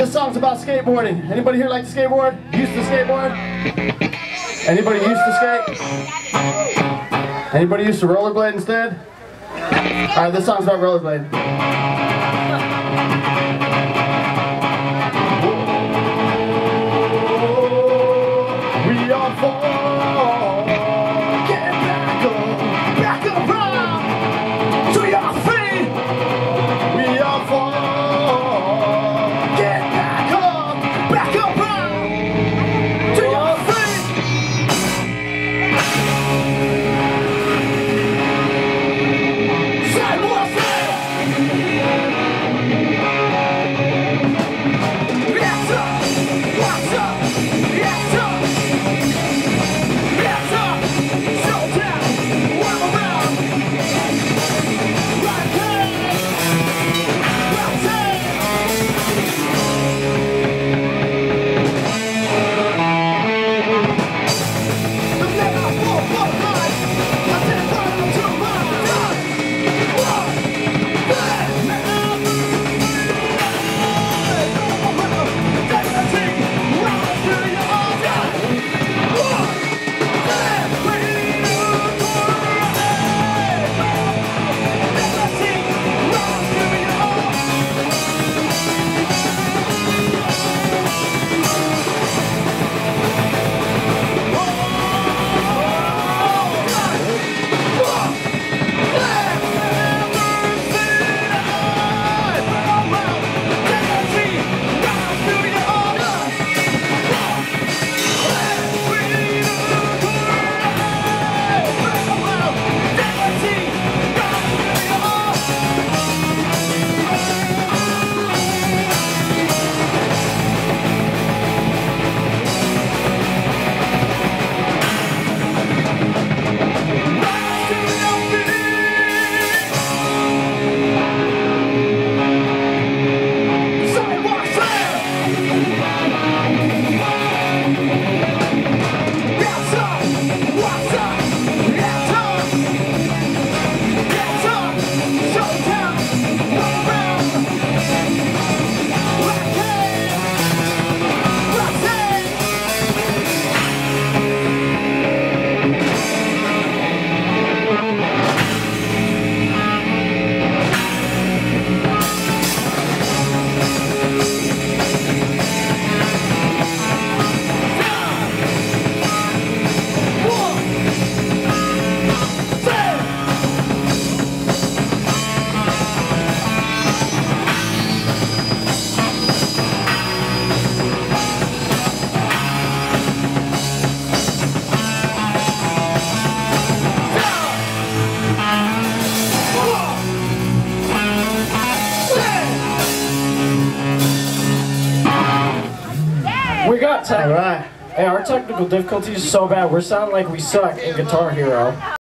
This song's about skateboarding. Anybody here like to skateboard? Used to skateboard? Anybody used to skate? Anybody used to rollerblade instead? Alright, this song's about rollerblade. We are fall. Get back around to your feet. We are fall. Get back around to your feet. Say what's up. Yes, sir. What's up? Yes, sir. We got tech. All right. Hey, our technical difficulties are so bad, we're sounding like we suck in Guitar Hero.